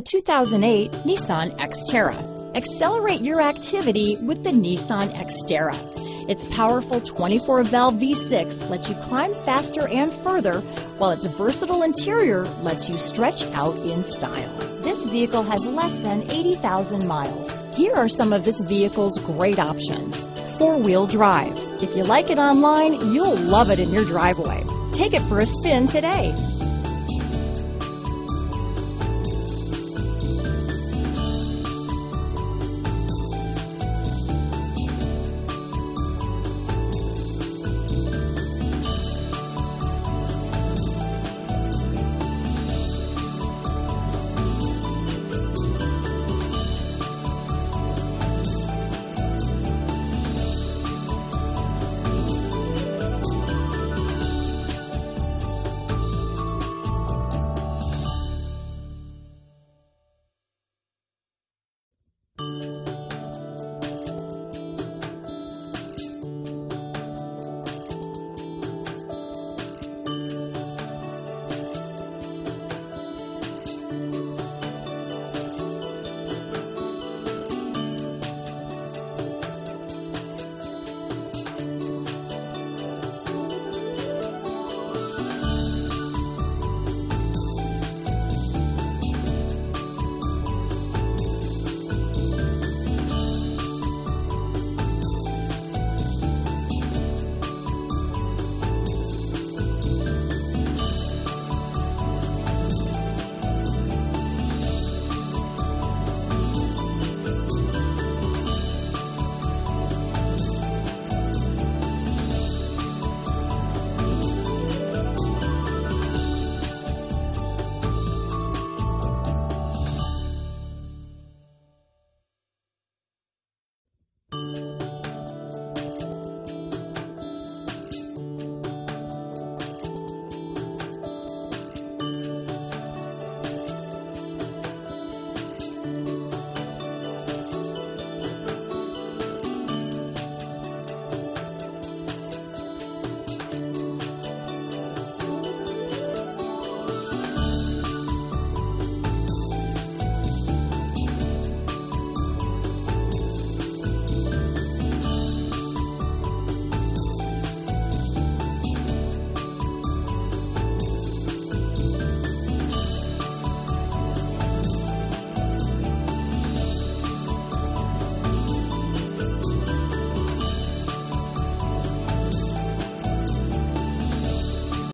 2008 Nissan Xterra. Accelerate your activity with the Nissan Xterra. Its powerful 24-valve V6 lets you climb faster and further, while its versatile interior lets you stretch out in style. This vehicle has less than 80,000 miles. Here are some of this vehicle's great options. 4-wheel drive. If you like it online, you'll love it in your driveway. Take it for a spin today.